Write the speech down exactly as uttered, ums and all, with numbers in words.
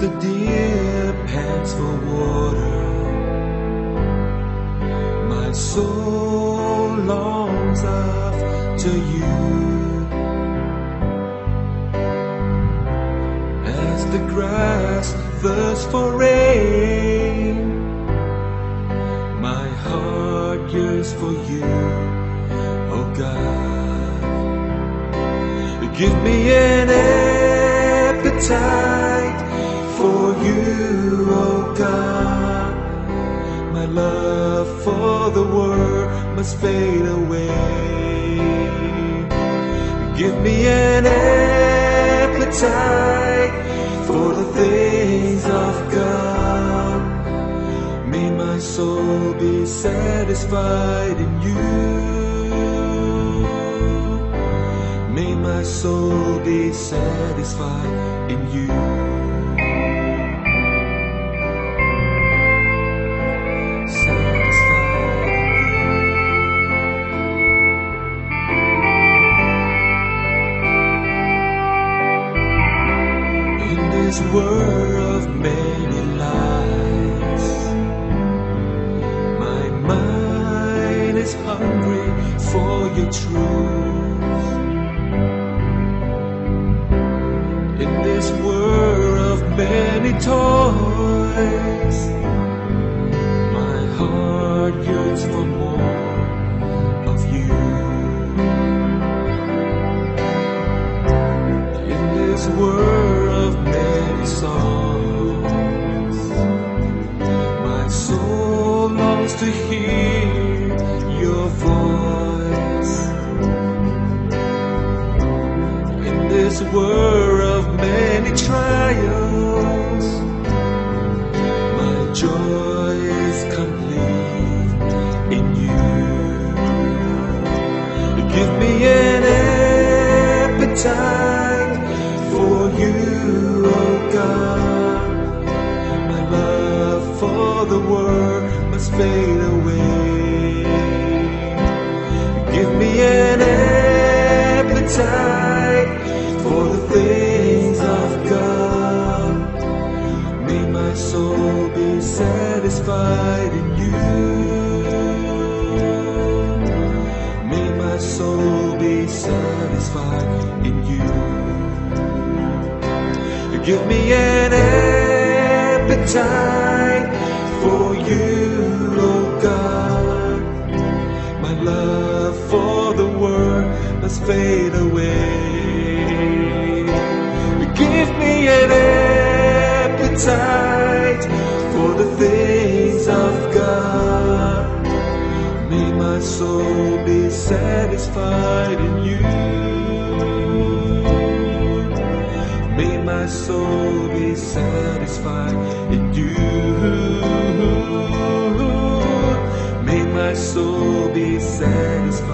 the deer pants for water, my soul longs after you. As the grass thirsts for rain, my heart yearns for you, oh God. Give me an appetite for you, oh God. My love for the world must fade away. Give me an appetite for the things of God. May my soul be satisfied in you. May my soul be satisfied in you. This world of many lies, my mind is hungry for your truth. In this world of many toys, my heart yearns for more of you. In this world of many songs, my soul longs to hear your voice. In this world of many trials, my joy is complete in you. Give me an appetite for you, oh God. My love for the world must fade away. Give me an appetite for the things of God. May my soul be satisfied in you. May my soul be satisfied in you. Give me an appetite for you, oh God. My love for the world must fade away. Give me an appetite for the things of God. May my soul be satisfied in you. May my soul be satisfied in you. May my soul be satisfied.